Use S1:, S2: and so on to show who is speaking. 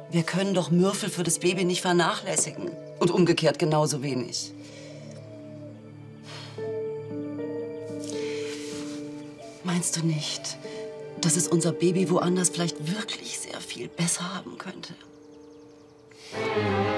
S1: Wir können doch Mürfel für das Baby nicht vernachlässigen. Und umgekehrt genauso wenig. Meinst du nicht, dass es unser Baby woanders vielleicht wirklich sehr viel besser haben könnte?